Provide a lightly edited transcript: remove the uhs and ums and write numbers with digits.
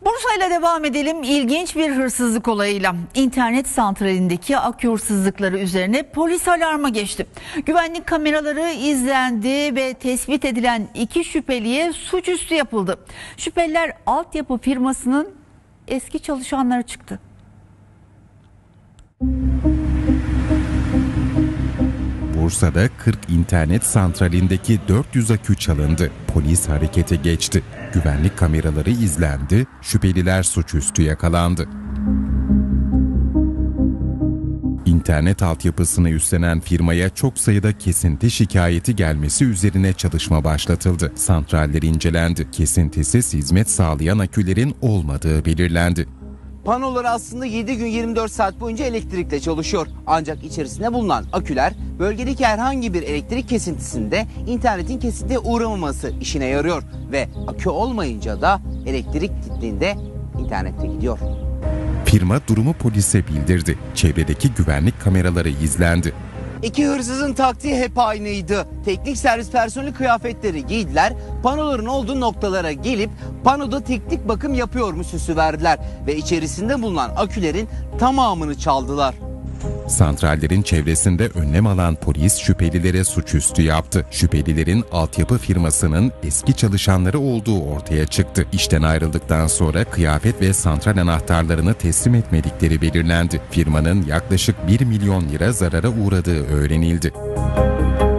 Bursa'yla devam edelim. İlginç bir hırsızlık olayıyla. İnternet santralindeki akü hırsızlıkları üzerine polis alarma geçti. Güvenlik kameraları izlendi ve tespit edilen 2 şüpheliye suçüstü yapıldı. Şüpheliler altyapı firmasının eski çalışanları çıktı. Bursa'da 40 internet santralindeki 400 akü çalındı. Polis harekete geçti. Güvenlik kameraları izlendi. Şüpheliler suçüstü yakalandı. İnternet altyapısını üstlenen firmaya çok sayıda kesinti şikayeti gelmesi üzerine çalışma başlatıldı. Santraller incelendi. Kesintisiz hizmet sağlayan akülerin olmadığı belirlendi. Panolar aslında 7 gün 24 saat boyunca elektrikle çalışıyor. Ancak içerisinde bulunan aküler bölgedeki herhangi bir elektrik kesintisinde internetin kesintiye uğramaması işine yarıyor. Ve akü olmayınca da elektrik gittiğinde internette gidiyor. Firma durumu polise bildirdi. Çevredeki güvenlik kameraları izlendi. 2 hırsızın taktiği hep aynıydı. Teknik servis personeli kıyafetleri giydiler, panoların olduğu noktalara gelip panoda teknik bakım yapıyormuş süsü verdiler ve içerisinde bulunan akülerin tamamını çaldılar. Santrallerin çevresinde önlem alan polis şüphelilere suçüstü yaptı. Şüphelilerin altyapı firmasının eski çalışanları olduğu ortaya çıktı. İşten ayrıldıktan sonra kıyafet ve santral anahtarlarını teslim etmedikleri belirlendi. Firmanın yaklaşık 1 milyon lira zarara uğradığı öğrenildi.